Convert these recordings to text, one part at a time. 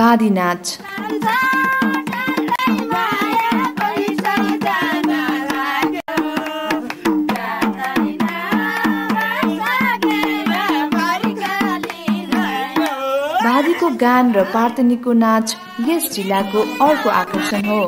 बाँधी नाच। बाँधीको गान र पार्तनीको नाच यस जिल्लाको अर्को आकर्षण हो।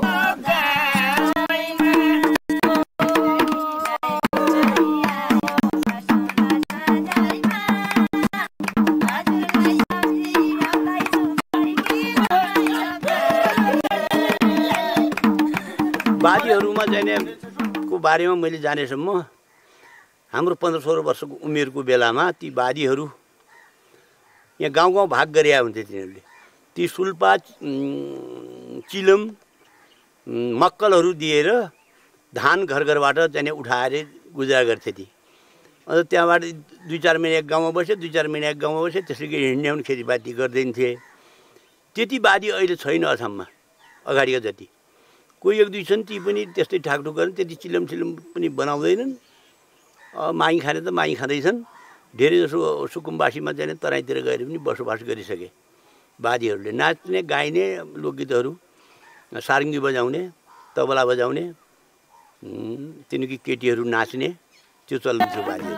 बाजीहरूमा जाने को बारेमा मैले जानेसम्म हाम्रो 15-16 वर्षको उमेरको बेलामा ती बाजीहरू यहाँ गाउँ गाउँ भाग गरे हुन्थे। तिनीहरूले ती सुल्पा चिलम मक्कलहरू दिएर धान घर घरबाट चाहिँ उठाएर गुजारा गर्थे। ती अन्त त्यहाँबाट 2-4 महिना एक गाउँमा बसे, 2-4 महिना एक गाउँमा बसे, त्यसरी हिँड्ने हुन्, खेतीपाती गर्दैन्थे। त्यति बाजी अहिले छैन असममा अगाडिको जति। कोही एक दुई छन्, ती पनि त्यस्तै ठाकठुक गर्छन्, त्यति चिलम पनि बनाउँदैनन्। माई खाने त माई खाँदैछन्। धेरै जसो सुकुम्बासीमा चाहिँ तराईतिर गएर पनि बसोबास गरिसके। बाजीहरूले नाच्ने गाइने लोकगीतहरू, सारङ्गी बजाउने, तबला बजाउने, तिनकी केटीहरू नाच्ने, त्यो चल्दैछ बाजीहरू।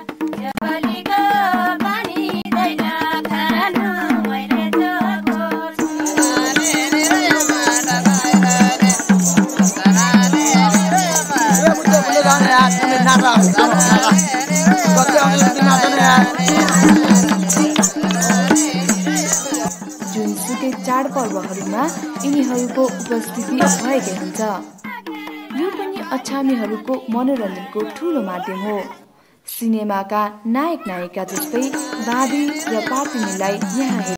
जुनसुकै चाडपर्वहरूमा यिनीहरूको उपस्थिति भएकै हुन्छ। यो पनि अछामीहरूको मनोरञ्जनको ठूलो माध्यम हो। सिनेमाका नायक नायिका जस्तै बाँधी र पार्तनीलाई यहाँ